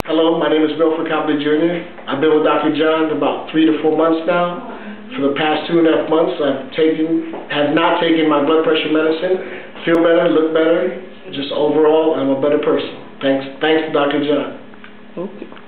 Hello, my name is Milford Copley Jr. I've been with Dr. John about 3 to 4 months now. For the past 2.5 months, have not taken my blood pressure medicine. Feel better, look better. Just overall, I'm a better person. Thanks to Dr. John. Okay.